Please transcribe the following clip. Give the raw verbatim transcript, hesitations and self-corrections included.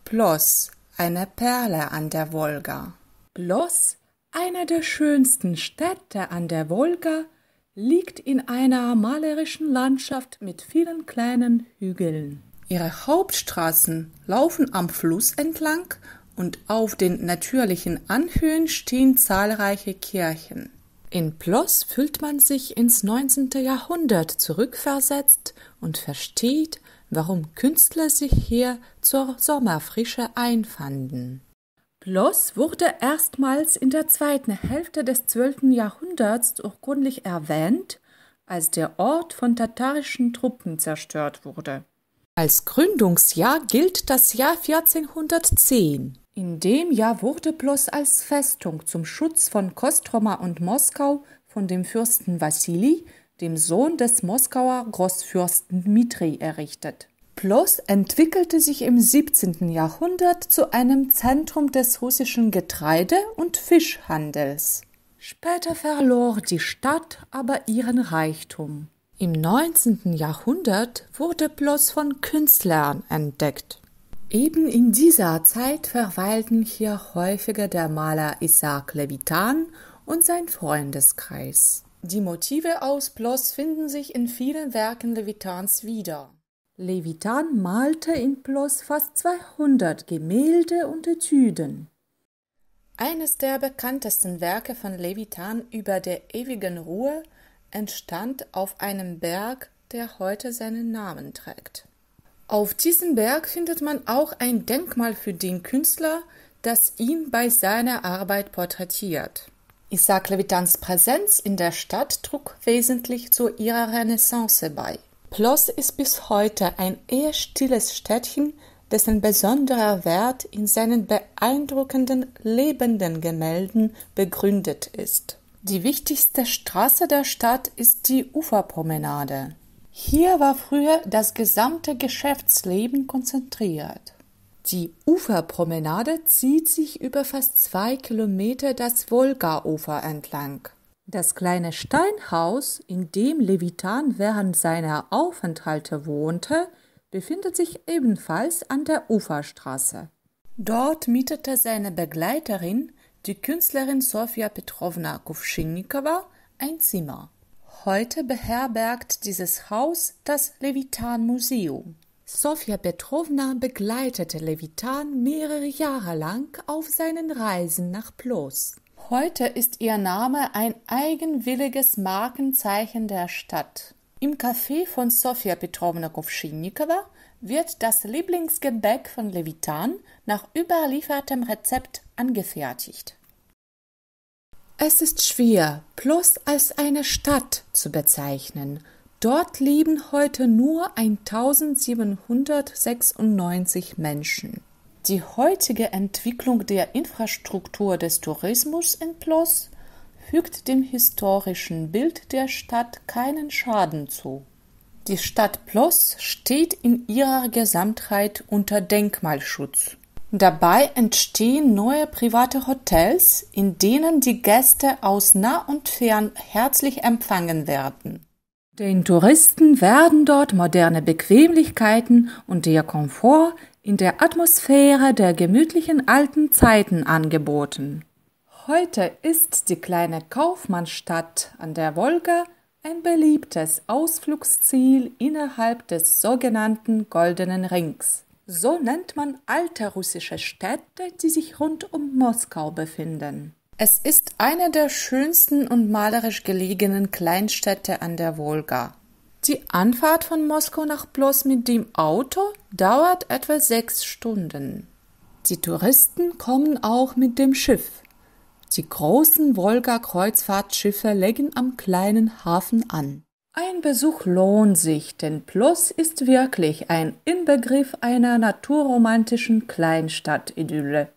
Ploss, eine Perle an der Wolga. Ploss, eine der schönsten Städte an der Wolga, liegt in einer malerischen Landschaft mit vielen kleinen Hügeln. Ihre Hauptstraßen laufen am Fluss entlang und auf den natürlichen Anhöhen stehen zahlreiche Kirchen. In Ploss fühlt man sich ins neunzehnte. Jahrhundert zurückversetzt und versteht, warum Künstler sich hier zur Sommerfrische einfanden. Ploss wurde erstmals in der zweiten Hälfte des zwölften. Jahrhunderts urkundlich erwähnt, als der Ort von tatarischen Truppen zerstört wurde. Als Gründungsjahr gilt das Jahr vierzehnhundertzehn. In dem Jahr wurde Ploss als Festung zum Schutz von Kostroma und Moskau von dem Fürsten Wassili, dem Sohn des Moskauer Großfürsten Dmitri, errichtet. Ploss entwickelte sich im siebzehnten. Jahrhundert zu einem Zentrum des russischen Getreide- und Fischhandels. Später verlor die Stadt aber ihren Reichtum. Im neunzehnten. Jahrhundert wurde Ploss von Künstlern entdeckt. Eben in dieser Zeit verweilten hier häufiger der Maler Isaac Levitan und sein Freundeskreis. Die Motive aus Ploss finden sich in vielen Werken Levitans wieder. Levitan malte in Ploss fast zweihundert Gemälde und Etüden. Eines der bekanntesten Werke von Levitan über der ewigen Ruhe entstand auf einem Berg, der heute seinen Namen trägt. Auf diesem Berg findet man auch ein Denkmal für den Künstler, das ihn bei seiner Arbeit porträtiert. Isaac Levitans Präsenz in der Stadt trug wesentlich zu ihrer Renaissance bei. Ploss ist bis heute ein eher stilles Städtchen, dessen besonderer Wert in seinen beeindruckenden, lebenden Gemälden begründet ist. Die wichtigste Straße der Stadt ist die Uferpromenade. Hier war früher das gesamte Geschäftsleben konzentriert. Die Uferpromenade zieht sich über fast zwei Kilometer das Wolgaufer entlang. Das kleine Steinhaus, in dem Levitan während seiner Aufenthalte wohnte, befindet sich ebenfalls an der Uferstraße. Dort mietete seine Begleiterin, die Künstlerin Sofja Petrowna Kuvschinnikova, ein Zimmer. Heute beherbergt dieses Haus das Levitan-Museum. Sofja Petrowna begleitete Levitan mehrere Jahre lang auf seinen Reisen nach Ploss. Heute ist ihr Name ein eigenwilliges Markenzeichen der Stadt. Im Café von Sofja Petrowna Kuvschinnikova wird das Lieblingsgebäck von Levitan nach überliefertem Rezept angefertigt. Es ist schwer, Ploss als eine Stadt zu bezeichnen. Dort leben heute nur eintausendsiebenhundertsechsundneunzig Menschen. Die heutige Entwicklung der Infrastruktur des Tourismus in Ploss fügt dem historischen Bild der Stadt keinen Schaden zu. Die Stadt Ploss steht in ihrer Gesamtheit unter Denkmalschutz. Dabei entstehen neue private Hotels, in denen die Gäste aus nah und fern herzlich empfangen werden. Den Touristen werden dort moderne Bequemlichkeiten und der Komfort in der Atmosphäre der gemütlichen alten Zeiten angeboten. Heute ist die kleine Kaufmannsstadt an der Wolga ein beliebtes Ausflugsziel innerhalb des sogenannten Goldenen Rings. So nennt man alte russische Städte, die sich rund um Moskau befinden. Es ist eine der schönsten und malerisch gelegenen Kleinstädte an der Wolga. Die Anfahrt von Moskau nach Ploss mit dem Auto dauert etwa sechs Stunden. Die Touristen kommen auch mit dem Schiff. Die großen Wolga-Kreuzfahrtschiffe legen am kleinen Hafen an. Ein Besuch lohnt sich, denn Ploss ist wirklich ein Inbegriff einer naturromantischen Kleinstadt-Idylle.